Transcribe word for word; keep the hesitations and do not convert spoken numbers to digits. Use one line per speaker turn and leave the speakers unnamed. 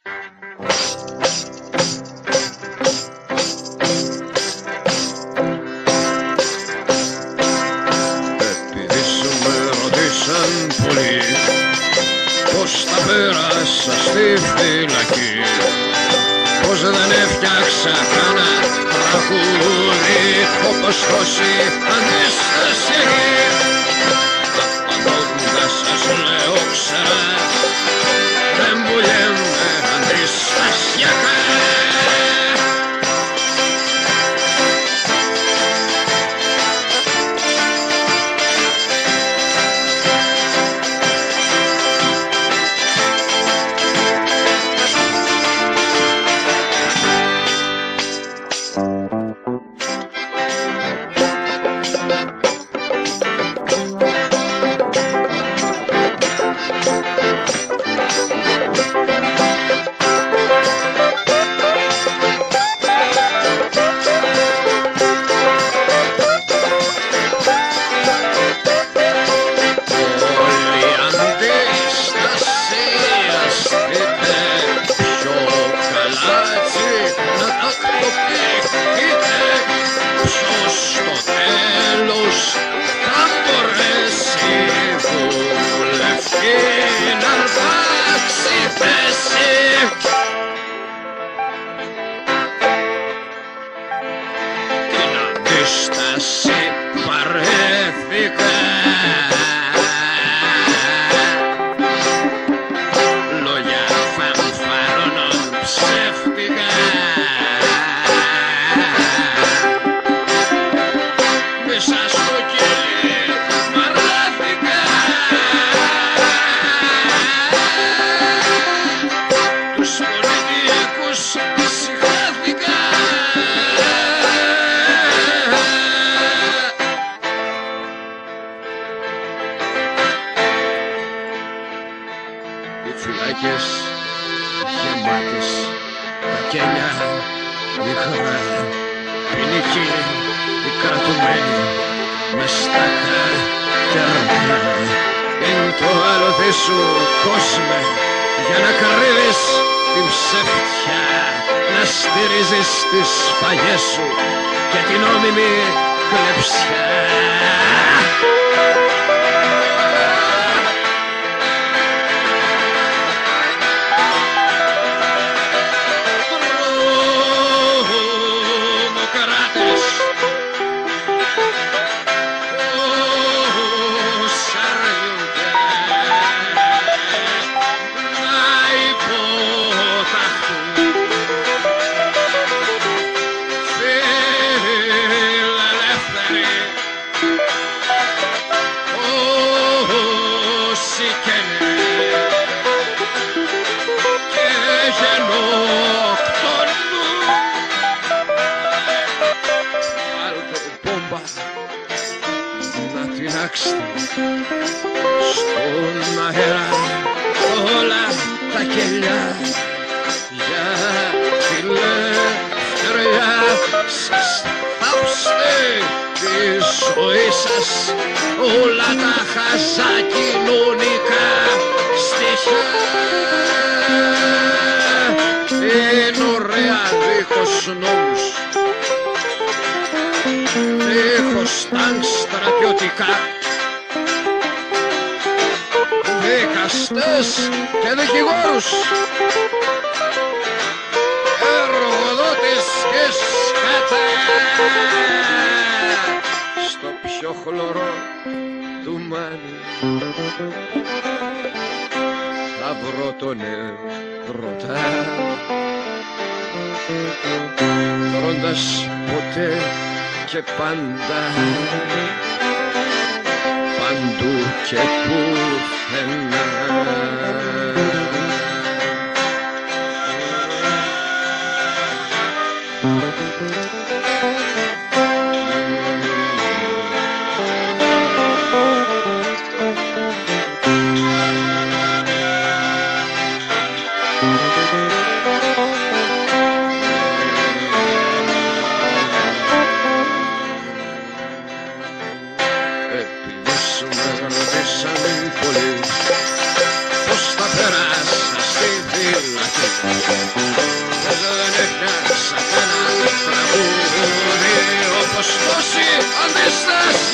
Επειδή σου με ρωτήσαν πολύ πως τα πέρασα στη φυλακή, πως δεν έφτιαξα κανένα τραγούδι όπως τόση αντίσταση. Απαντώντας σας λέω ξέρα, δεν πουλιέμαι αντιστασιακά. Στάση παρέθηκα, λόγια φανφαρώνων ψεύτικα, μέσα στο κελί μαράθηκα, τους πολιτικούς συγχάθηκα. Οι φυλάκες γεμάτες, τα κέλια μικρά, ποινικοί, οι κρατουμένοι μες στα κερνά. Είναι το άλοθη σου κόσμε για να κρύβεις την ψευτιά, να στηρίζεις τις φαγές σου και την νόμιμη κλεψιά. Να τεινάξτε στον αέρα όλα τα κελιά για τη λευτεριά σας. Θάψτε τη ζωή σας όλα τα χαζά κοινωνικά στοιχεία. Είναι ωραία δίχως νόμους, δίχως τάγκ στρατιωτικά, δικαστές και δικηγόρους, εργοδότες και σκάτα. Στο πιο χλωρό του μάνι θα βρω τον ερωτά, τρώντας ποτέ και πάντα, παντού και πουθενά. Πως θα περάσα στη φυλακή, κάτι. Δεν έχασα κανένα τραγούδι όπως τόσοι αντίσταση.